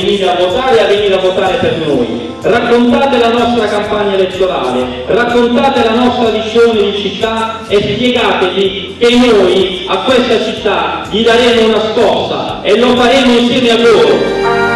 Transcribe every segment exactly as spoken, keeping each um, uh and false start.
venire a votare, a venire a votare per noi. Raccontate la nostra campagna elettorale, raccontate la nostra visione di città e spiegategli che noi a questa città gli daremo una scossa e lo faremo insieme a loro.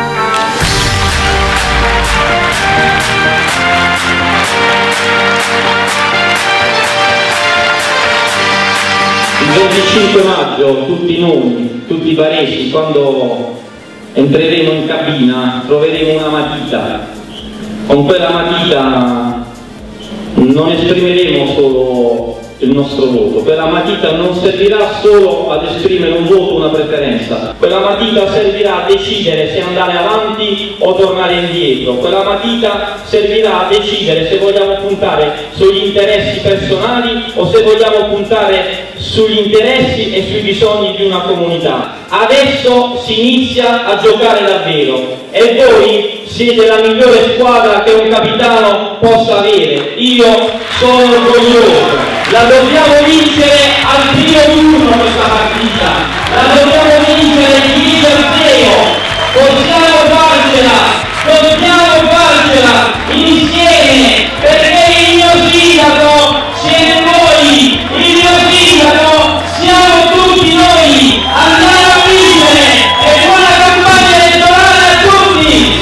Il venticinque maggio tutti noi, tutti i baresi, quando entreremo in cabina troveremo una matita. Con quella matita non esprimeremo solo il nostro voto, quella matita non servirà solo ad esprimere un voto, una preferenza, quella matita servirà a decidere se andare avanti o tornare indietro, quella matita servirà a decidere se vogliamo puntare sugli interessi personali o se vogliamo puntare sugli interessi e sui bisogni di una comunità. Adesso si inizia a giocare davvero e voi siete la migliore squadra che un capitano possa avere. Io sono orgoglioso. La dobbiamo vincere al primo turno questa partita. La dobbiamo vincere di per zero. Possiamo farcela, possiamo farcela insieme, perché il mio sindaco siete voi, il mio sindaco siamo tutti noi. Andiamo a vincere e buona campagna elettorale a tutti!